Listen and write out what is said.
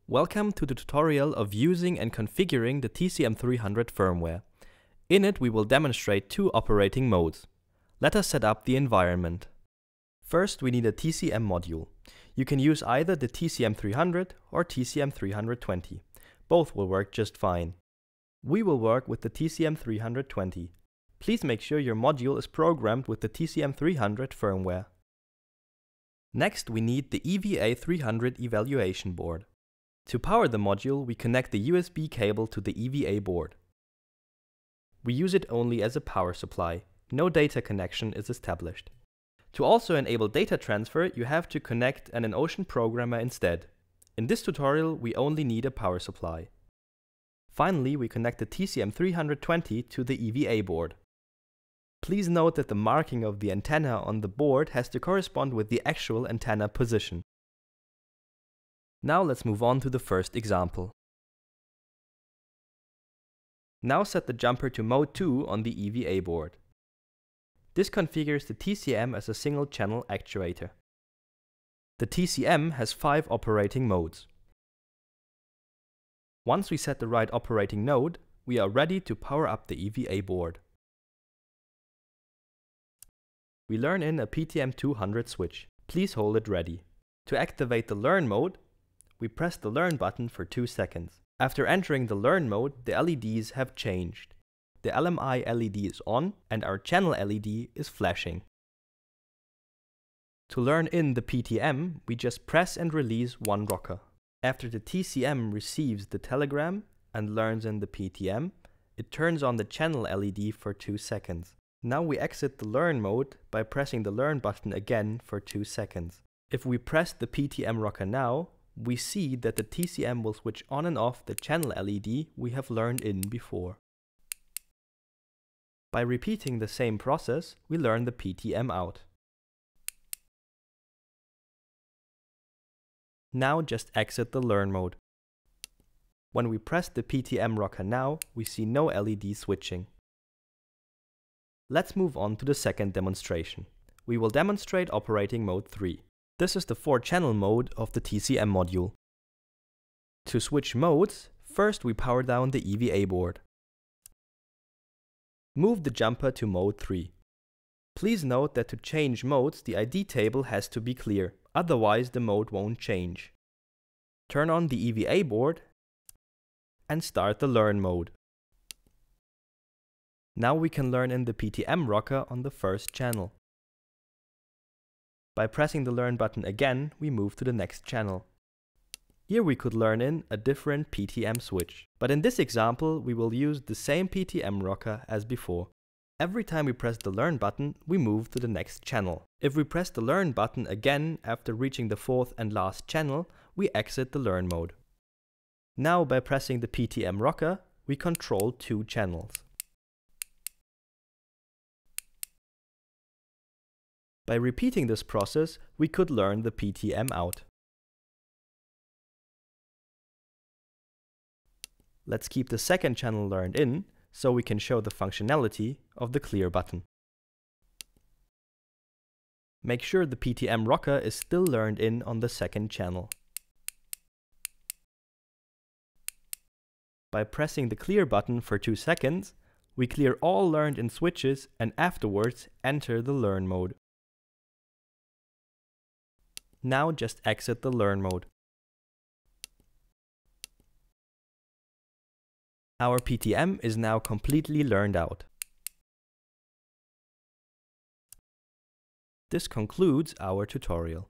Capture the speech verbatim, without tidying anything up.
Welcome to the tutorial of using and configuring the T C M three hundred firmware. In it we will demonstrate two operating modes. Let us set up the environment. First we need a T C M module. You can use either the T C M three hundred or T C M three twenty. Both will work just fine. We will work with the T C M three twenty. Please make sure your module is programmed with the T C M three hundred firmware. Next we need the E V A three hundred evaluation board. To power the module, we connect the U S B cable to the E V A board. We use it only as a power supply. No data connection is established. To also enable data transfer, you have to connect an EnOcean programmer instead. In this tutorial, we only need a power supply. Finally, we connect the T C M three twenty to the E V A board. Please note that the marking of the antenna on the board has to correspond with the actual antenna position. Now let's move on to the first example. Now set the jumper to mode two on the E V A board. This configures the T C M as a single channel actuator. The T C M has five operating modes. Once we set the right operating node, we are ready to power up the E V A board. We learn in a P T M two hundred switch. Please hold it ready. To activate the learn mode, we press the learn button for two seconds. After entering the learn mode, the L E Ds have changed. The L M I L E D is on and our channel L E D is flashing. To learn in the P T M, we just press and release one rocker. After the T C M receives the telegram and learns in the P T M, it turns on the channel L E D for two seconds. Now we exit the learn mode by pressing the learn button again for two seconds. If we press the P T M rocker now, we see that the T C M will switch on and off the channel L E D we have learned in before. By repeating the same process, we learn the P T M out. Now just exit the learn mode. When we press the P T M rocker now, we see no L E D switching. Let's move on to the second demonstration. We will demonstrate operating mode three. This is the four channel mode of the T C M module. To switch modes, first we power down the E V A board. Move the jumper to mode three. Please note that to change modes, the I D table has to be clear, otherwise the mode won't change. Turn on the E V A board and start the learn mode. Now we can learn in the P T M rocker on the first channel. By pressing the learn button again, we move to the next channel. Here we could learn in a different P T M switch. But in this example, we will use the same P T M rocker as before. Every time we press the learn button, we move to the next channel. If we press the learn button again after reaching the fourth and last channel, we exit the learn mode. Now by pressing the P T M rocker, we control two channels. By repeating this process, we could learn the P T M out. Let's keep the second channel learned in, so we can show the functionality of the clear button. Make sure the P T M rocker is still learned in on the second channel. By pressing the clear button for two seconds, we clear all learned in switches and afterwards enter the learn mode. Now just exit the learn mode. Our P T M is now completely learned out. This concludes our tutorial.